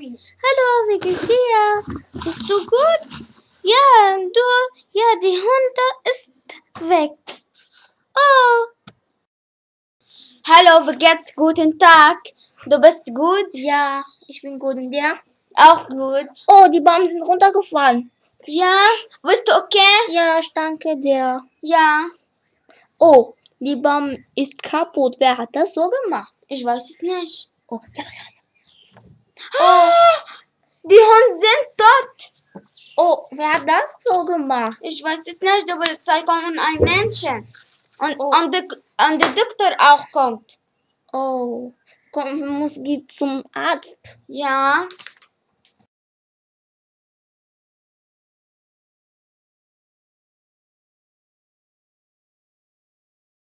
Hallo, wie geht's dir? Bist du gut? Ja, und du? Ja, die Hunde ist weg. Oh. Hallo, wie geht's? Guten Tag. Du bist gut? Ja, ich bin gut. Und dir? Auch gut. Oh, die Bäume sind runtergefallen. Ja, bist du okay? Ja, ich danke dir. Ja, Oh, die Baum ist kaputt. Wer hat das so gemacht? ich weiß es nicht. Oh, ja. Oh, die Hunde sind tot. Oh, wer hat das so gemacht? Ich weiß es nicht. Die Polizei kommt und ein Menschen. Oh. Und der Doktor auch kommt. Oh, komm, muss geht zum Arzt. Ja.